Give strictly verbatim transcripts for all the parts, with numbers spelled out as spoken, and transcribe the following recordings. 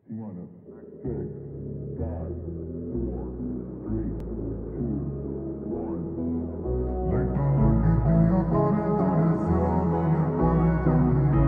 One, six, five, four, three, two, one. Lights ਲੱਗਦੀਆਂ ਤਾਰੇ ਤਾਰੇ ਸਿਰਾਂ ਨੂੰ ਪਾਰੇ ਜਾਂਦੀਆਂ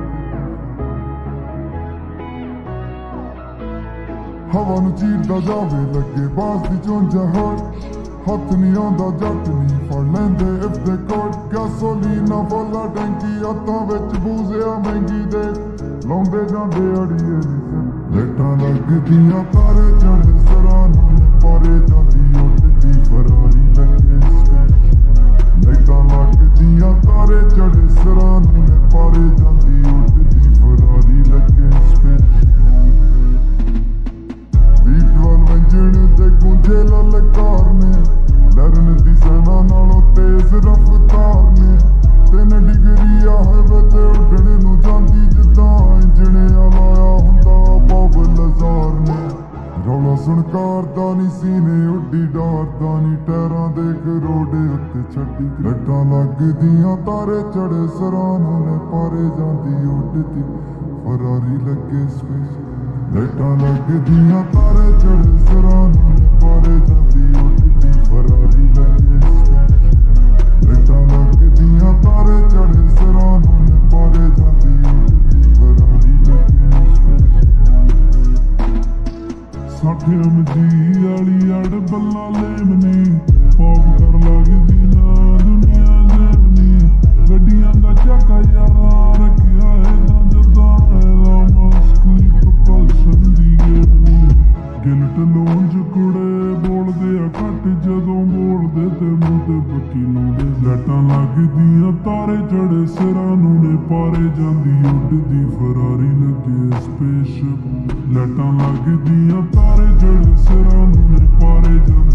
ਹਵਾ ਨੂੰ ਚੀਰਦਾ ਜਾਵੇ ਲੱਗੇ ਬਾਸ ਦੀ ਚੁੰਝਾ ਹੱਟ ਹੱਥ ਨਹੀਂ ਆਉਂਦਾ ਜੱਟ ਨਹੀਂ ਫੜ ਲੈਂਦੇ if they could ਗੈਸੋਲੀਨਾ ਵਾਲਾ ਟੈਂਕੀ ਹੱਥਾਂ ਵਿੱਚ ਬੂਜ਼ਿਆ ਮਹਿੰਗੀ ਦੇ ਲਾਉਂਦੇ ਜਾਂਦੇ ਅੜੀਏ ਨੀ ਲਾਈਟਾਂ ਲੱਗਦੀਆਂ ਤਾਰੇ ਚੜੇ ਸਿਰਾਂ ਨੂੰ ਪਾਰੇ ਜਾਂਦੀ ਉੱਡਦੀ ਫਰਾਰੀ ਲੱਗੇ ਲਾਈਟਾਂ ਲੱਗਦੀਆਂ ਤਾਰੇ ਚੜੇ ਸਿਰਾਂ ਨੂੰ ਪਾਰੇ ਜਾਂਦੀ ਉੱਡਦੀ ਫਰਾਰੀ ਲੱਗੇ ਵੀ ਟਵੈਲਵ ਇੰਜਣ ਤੇ ਗੂੰਜੇ ਲਲਕਾਰ ਨੇ ਲਰਨ ਦੀ ਸੈਨਾ ਨਾਲੋਂ ਤੇਜ਼ ਰਫ਼ਤਾਰ ਨੇ ਤਿੰਨ ਡਿਗਰੀ ਆ ਹੈ ਤੇ ਉੱਡਣ ਨੂੰ ਜਾਂਦੀ ਜਿੱਦਾਂ ਇੰਜਣ ਲਾਇਆ ਹੁੰਦਾ ਬਾਬਲ ਹਜ਼ਾਰ ਨੇ ਰੌਲਾ ਸੁਣ ਕਰਦਾ ਨੀ ਸੀਨੇ ਉੱਡੀ ਡਰਦਾ ਨੀ ਟੈਰਾਂ ਦੇ ਕਰੋੜੇ ਉੱਤੇ ਛੱਡੀ ਲਾਈਟਾਂ ਲੱਗਦੀਆਂ ਤਾਰੇ ਚੜੇ ਸਿਰਾਂ ਨੂੰ ਨੇ ਪਾਰੇ ਜਾਂਦੀ ਉੱਡਦੀ ਫਰਾਰੀ ਲੱਗੇ ਸਪੇਸ ਲਾਈਟਾਂ ਲੱਗਦੀਆਂ ਤਾਰੇ ਚੜੇ ਸਿਰਾਂ ਨੂੰ ਨੇ ਪਾਰੇ ਜਾਂਦੀ ਉੱਡਦੀ ਫਰਾਰੀ ਲੱਗੇ ਸਪੇਸ ਲਾਈਟਾਂ ਲੱਗਦੀਆਂ ਤਾਰੇ ਚੜੇ ਸਿਰਾਂ ਨੂੰ ਨੇ ਪਾਰੇ ਜਾਂਦੀ ਉੱਡਦੀ ਫਰਾਰੀ ਲੱਗੇ ਸਪੇਸ ਸਾਠੇ ਅਮਜੀ ਵਾਲੀ ਅੜ ਬੱਲਾ ਲੈਮਨੀ ਪੌਪ ਕਰ ਲੱਗਦੀ ਨਾ ਦੁਨੀਆ ਜ਼ਮਨੀ ਗੱਡੀਆਂ ਦਾ ਚੱਕਾ ਯਾਰਾਂ ਰੱਖਿਆ ਹੈ ਤਾਂ ਜਦਾਂ ਐਲਾ ਮਸਕਲੀ ਪ੍ਰਪਲਸ਼ਨ ਦੀ ਗੇਮਨੀ ਗਿਲਟ ਲੋਂਜ ਕੁੜੇ ਬੋਲਦੇ ਆ ਘੱਟ ਜਦੋਂ ਬੋਲਦੇ ਤੇ ਮੂੰਹ ਤੇ ਬੱਕੀ ਲਾਉਂਦੇ ਲਾਈਟਾਂ ਲੱਗਦੀਆਂ ਤਾਰੇ ਚੜੇ ਸਿਰਾਂ ਨੂੰ ਨੇ ਪਾਰੇ ਜਾਂਦੀ ਉੱਡਦੀ ਫਰਾਰੀ ਲੱਗੇ ਸਪੇਸਸ਼ਿਪ ਲਾਈਟਾਂ ਲੱਗਦੀਆਂ ਤਾਰੇ ਚੜੇ ਸਿਰਾਂ ਨੂੰ ਨੇ ਪਾਰੇ ਜਾਂਦੀ